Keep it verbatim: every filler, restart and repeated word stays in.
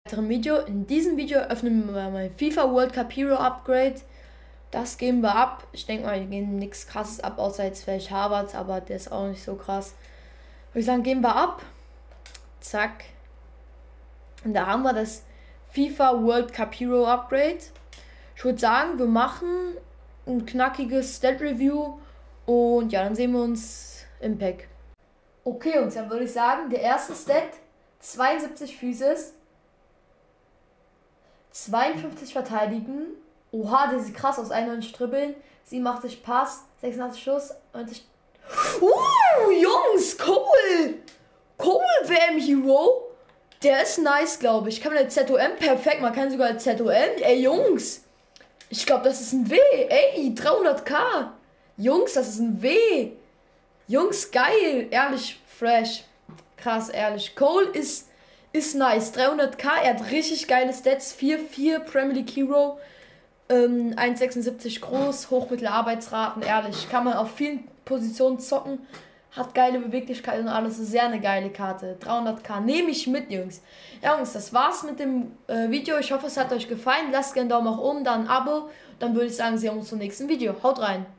Video. In diesem Video öffnen wir mal FIFA World Cup Hero Upgrade. Das geben wir ab. Ich denke mal, wir geben nichts krasses ab, außer jetzt vielleicht Harvards, aber der ist auch nicht so krass. Würde ich sagen, geben wir ab. Zack. Und da haben wir das FIFA World Cup Hero Upgrade. Ich würde sagen, wir machen ein knackiges Stat Review und ja, dann sehen wir uns im Pack. Okay, und dann würde ich sagen, der erste Stat, zweiundsiebzig Physis, zweiundfünfzig Verteidigen. Oha, der sieht krass aus, einundneunzig Dribbeln, siebenundachtzig Pass, sechsundachtzig Schuss, neunzig. Uh, Jungs, Cole! Cole W M Hero. Der ist nice, glaube ich. Kann man als Z O M perfekt, man kann sogar als Z O M. Ey, Jungs. Ich glaube, das ist ein W. Ey, dreihunderttausend. Jungs, das ist ein W. Jungs, geil. Ehrlich, fresh. Krass, ehrlich. Cole ist, ist nice. dreihunderttausend. Er hat richtig geile Stats. vier vier Premier League Hero. Ähm, eins Komma sechsundsiebzig groß. Hochmittel Arbeitsraten. Ehrlich. Kann man auf vielen Positionen zocken. Hat geile Beweglichkeit und alles. Sehr eine geile Karte. dreihunderttausend. Nehme ich mit, Jungs. Ja, Jungs, das war's mit dem äh, Video. Ich hoffe, es hat euch gefallen. Lasst gerne einen Daumen nach oben, dann ein Abo. Dann würde ich sagen, sehen wir uns zum nächsten Video. Haut rein.